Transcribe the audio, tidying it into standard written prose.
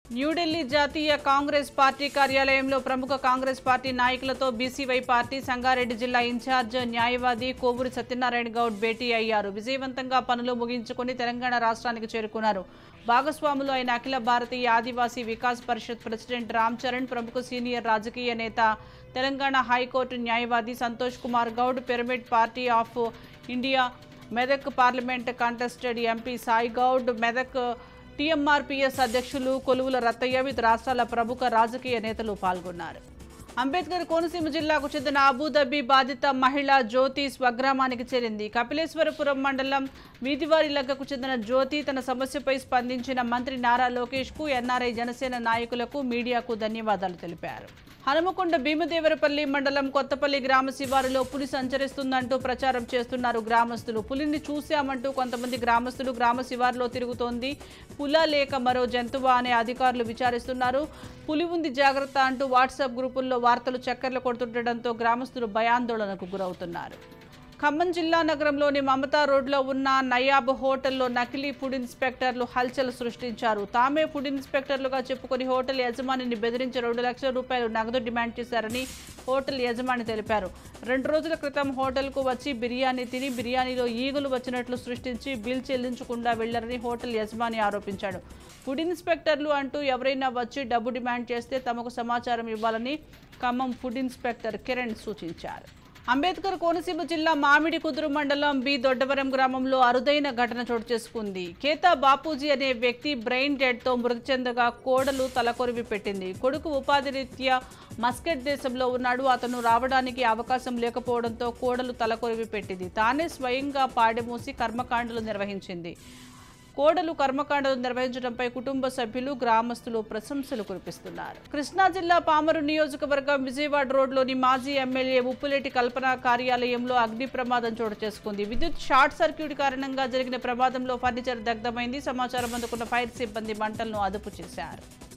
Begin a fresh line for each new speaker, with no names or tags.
న్యూఢిల్లీ జాతీయ కాంగ్రెస్ పార్టీ కార్యాలయంలో ప్రముఖ కాంగ్రెస్ పార్టీ నాయకులతో బీసీవై పార్టీ సంగారెడ్డి జిల్లా ఇన్ఛార్జ్ న్యాయవాది కోవూరి సత్యనారాయణ గౌడ్ భేటీ అయ్యారు. విజయవంతంగా పనులు ముగించుకుని తెలంగాణ రాష్ట్రానికి చేరుకున్నారు. భాగస్వాములు అయిన అఖిల భారతీయ ఆదివాసీ వికాస్ పరిషత్ ప్రెసిడెంట్ రామ్ చరణ్, ప్రముఖ సీనియర్ రాజకీయ నేత తెలంగాణ హైకోర్టు న్యాయవాది Santosh Kumar Goud, pyramid party of India Medak parliament contested MP Sai Goud, Medak TMRPS అధ్యక్షులు కొలువుల రత్తయ్య, వివిధ రాష్ట్రాల ప్రముఖ రాజకీయ నేతలు పాల్గొన్నారు. అంబేద్కర్ కోనసీమ జిల్లాకు చెందిన అబుదాబి బాధిత మహిళ జ్యోతి స్వగ్రామానికి చేరింది. కపిలేశ్వరపురం మండలం వీధివారిలగ్గకు చెందిన జ్యోతి తన సమస్యపై స్పందించిన మంత్రి నారా లోకేష్ కు, ఎన్ఆర్ఐ జనసేన నాయకులకు, మీడియాకు ధన్యవాదాలు తెలిపారు. హనుమకొండ భీమదేవరపల్లి మండలం కొత్తపల్లి గ్రామ శివారులో పులి సంచరిస్తుందంటూ ప్రచారం చేస్తున్నారు గ్రామస్తులు. పులిని చూశామంటూ కొంతమంది గ్రామస్తులు గ్రామ శివారులో తిరుగుతోంది. పులా లేక మరో జంతువా అనే అధికారులు విచారిస్తున్నారు. పులి ఉంది జాగ్రత్త అంటూ వాట్సాప్ గ్రూపుల్లో వార్తలు చక్కర్లు కొడుతుండటంతో గ్రామస్తులు భయాందోళనకు గురవుతున్నారు. ఖమ్మం జిల్లా నగరంలోని మమతా రోడ్లో ఉన్న నయాబ్ హోటల్లో నకిలీ ఫుడ్ ఇన్స్పెక్టర్లు హల్చల్ సృష్టించారు. తామే ఫుడ్ ఇన్స్పెక్టర్లుగా చెప్పుకొని హోటల్ యజమానిని బెదిరించి 2 లక్షల రూపాయలు నగదు డిమాండ్ చేశారని హోటల్ యజమాని తెలిపారు. 2 రోజుల క్రితం హోటల్కు వచ్చి బిర్యానీ తిని బిర్యానీలో ఈగలు వచ్చినట్లు సృష్టించి బిల్ చెల్లించకుండా వెళ్లారని హోటల్ యజమాని ఆరోపించాడు. ఫుడ్ ఇన్స్పెక్టర్లు అంటూ ఎవరైనా వచ్చి డబ్బు డిమాండ్ చేస్తే తమకు సమాచారం ఇవ్వాలని ఖమ్మం ఫుడ్ ఇన్స్పెక్టర్ కిరణ్ సూచించారు. అంబేద్కర్ కోనసీమ జిల్లా మామిడి కుదురు మండలం బి దొడ్డవరం గ్రామంలో అరుదైన ఘటన చోటు చేసుకుంది. కేతా బాపూజీ అనే వ్యక్తి బ్రెయిన్ డెడ్తో మృతి చెందగా కోడలు తలకొరివి పెట్టింది. కొడుకు ఉపాధి రీత్యా మస్కట్ దేశంలో ఉన్నాడు. అతను రావడానికి అవకాశం లేకపోవడంతో కోడలు తలకొరివి పెట్టింది. తానే స్వయంగా పాడెమూసి కర్మకాండలు నిర్వహించింది. కోడలు కర్మకాండలు నిర్వహించడంపై కుటుంబ సభ్యులు, గ్రామస్తులు ప్రశంసలు కురిపిస్తున్నారు. కృష్ణా జిల్లా పామరు నియోజకవర్గం విజయవాడ రోడ్లోని మాజీ ఎమ్మెల్యే ఉప్పులేటి కల్పన కార్యాలయంలో అగ్ని ప్రమాదం చోటు చేసుకుంది. విద్యుత్ షార్ట్ సర్క్యూట్ కారణంగా జరిగిన ప్రమాదంలో ఫర్నిచర్ దగ్ధమైంది. సమాచారం అందుకున్న ఫైర్ సిబ్బంది మంటలను అదుపు చేశారు.